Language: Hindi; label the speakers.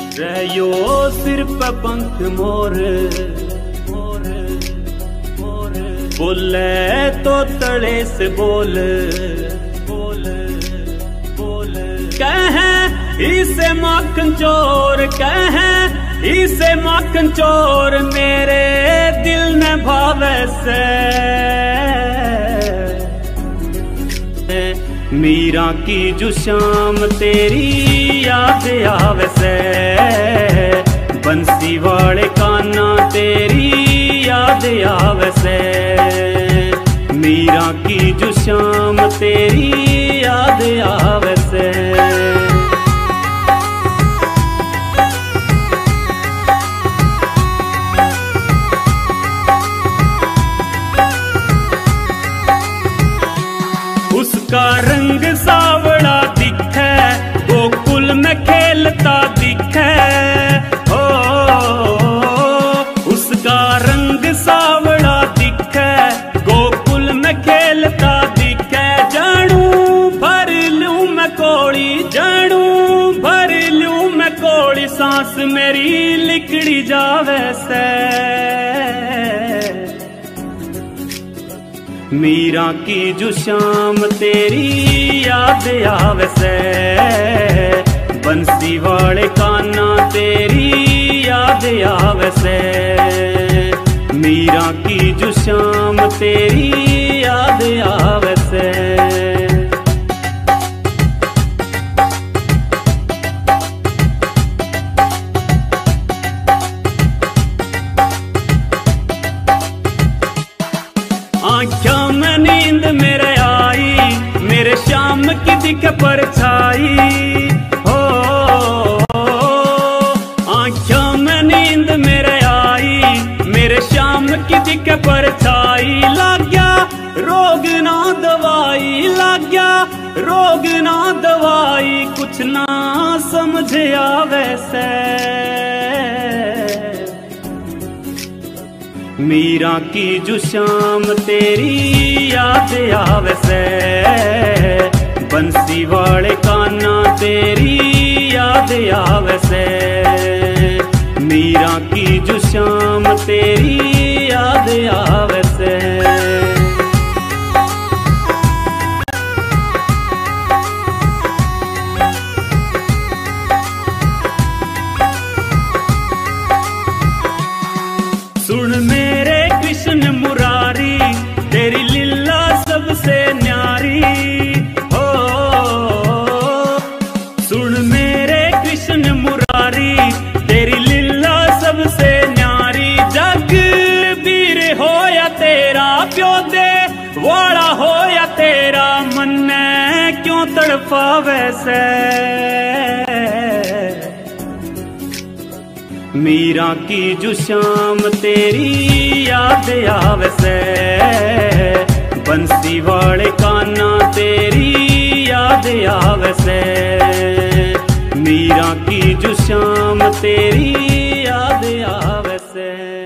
Speaker 1: रहियो सिर पे पंख मोर, बोले तो तले से बोल, कहे इसे माखन चोर, कहे इसे माखन चोर, मेरे दिल ने भावे से। मीरा की जो शाम तेरी याद आवे से, बंसी वाले काना तेरी याद आवे से। मीरा की जो शाम तेरी याद आवे से। उसका रंग सावड़ा दिखे, गोकुल में खेलता दिखे, हो उसका रंग सावड़ा दिखे, गोकुल में खेलता दिखे। जानू भर लूं मैं कोड़ी, जानू भर लूं मैं कोड़ी, सांस मेरी लिकड़ी जावे से। मीरा की जो शाम तेरी याद आवे से, बंसी वाले काना तेरी याद आवे से। मीरा की जो शाम तेरी याद आवे से। आँखों में नींद मेरे आई, मेरे शाम की दिख परछाई, हो आँखों में नींद मेरे आई, मेरे शाम की दिख परछाई। लग गया रोग ना दवाई, लग गया रोग ना दवाई, कुछ ना समझ आवे से। मीरा की जो शाम तेरी याद आवे से, बंसी वाले काना तेरी याद आवे से। मीरा की जो शाम तेरी याद आवे से। सुन मेरे कृष्ण मुरारी, तेरी लीला सबसे न्यारी, हो सुन मेरे कृष्ण मुरारी, तेरी लीला सबसे न्यारी। जग वीर हो या तेरा, प्यो दे वाला हो या तेरा, मन ने क्यों तड़पावे से। मीरा की जो शाम तेरी याद आवे से, बंसी वाले काना तेरी याद आवे से। मीरा की जो शाम तेरी याद आवे से।